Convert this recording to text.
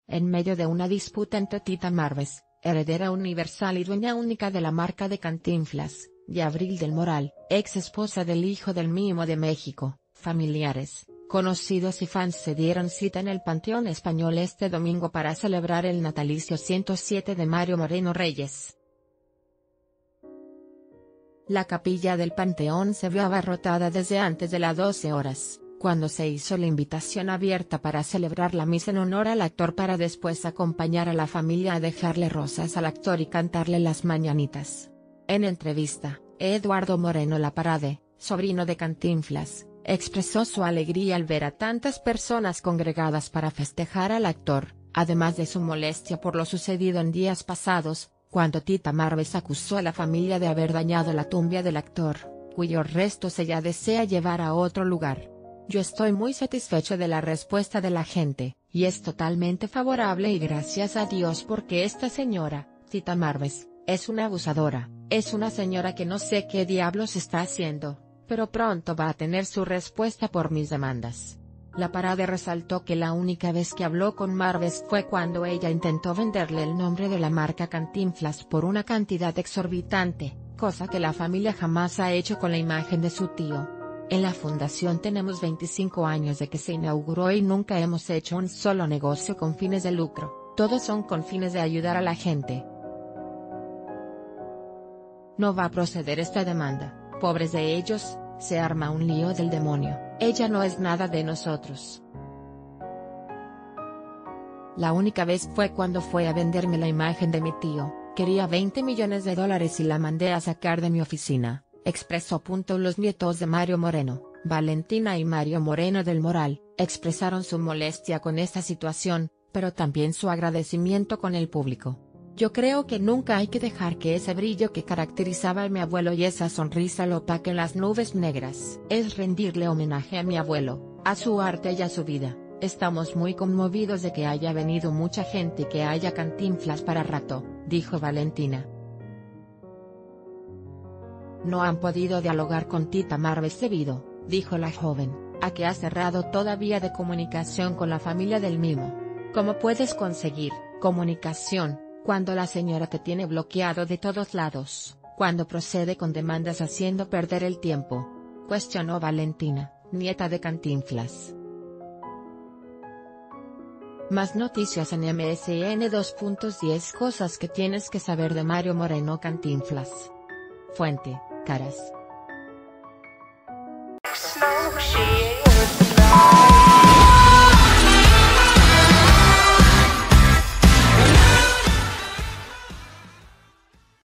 en medio de una disputa entre Tita Marves, heredera universal y dueña única de la marca de Cantinflas, y Abril del Moral, ex esposa del hijo del Mimo de México. Familiares, conocidos y fans se dieron cita en el Panteón Español este domingo para celebrar el natalicio 107 de Mario Moreno Reyes. La capilla del Panteón se vio abarrotada desde antes de las 12 horas, cuando se hizo la invitación abierta para celebrar la misa en honor al actor para después acompañar a la familia a dejarle rosas al actor y cantarle las mañanitas. En entrevista, Eduardo Moreno Laparade, sobrino de Cantinflas, expresó su alegría al ver a tantas personas congregadas para festejar al actor, además de su molestia por lo sucedido en días pasados, cuando Tita Marves acusó a la familia de haber dañado la tumba del actor, cuyos restos ella desea llevar a otro lugar. Yo estoy muy satisfecho de la respuesta de la gente, y es totalmente favorable y gracias a Dios porque esta señora, Tita Marves, es una abusadora, es una señora que no sé qué diablos está haciendo, pero pronto va a tener su respuesta por mis demandas. Laparade resaltó que la única vez que habló con Marves fue cuando ella intentó venderle el nombre de la marca Cantinflas por una cantidad exorbitante, cosa que la familia jamás ha hecho con la imagen de su tío. En la fundación tenemos 25 años de que se inauguró y nunca hemos hecho un solo negocio con fines de lucro, todos son con fines de ayudar a la gente. No va a proceder esta demanda, pobres de ellos, se arma un lío del demonio, ella no es nada de nosotros. La única vez fue cuando fue a venderme la imagen de mi tío, quería $20 millones y la mandé a sacar de mi oficina, expresó. Los nietos de Mario Moreno, Valentina y Mario Moreno del Moral, expresaron su molestia con esta situación, pero también su agradecimiento con el público. Yo creo que nunca hay que dejar que ese brillo que caracterizaba a mi abuelo y esa sonrisa lo opaquen las nubes negras. Es rendirle homenaje a mi abuelo, a su arte y a su vida. Estamos muy conmovidos de que haya venido mucha gente y que haya Cantinflas para rato, dijo Valentina. No han podido dialogar con Tita Marves debido, dijo la joven, a que ha cerrado toda vía de comunicación con la familia del Mimo. ¿Cómo puedes conseguir comunicación cuando la señora te tiene bloqueado de todos lados, cuando procede con demandas haciendo perder el tiempo? Cuestionó Valentina, nieta de Cantinflas. Más noticias en MSN 2.10 Cosas que tienes que saber de Mario Moreno Cantinflas. Fuente, Caras.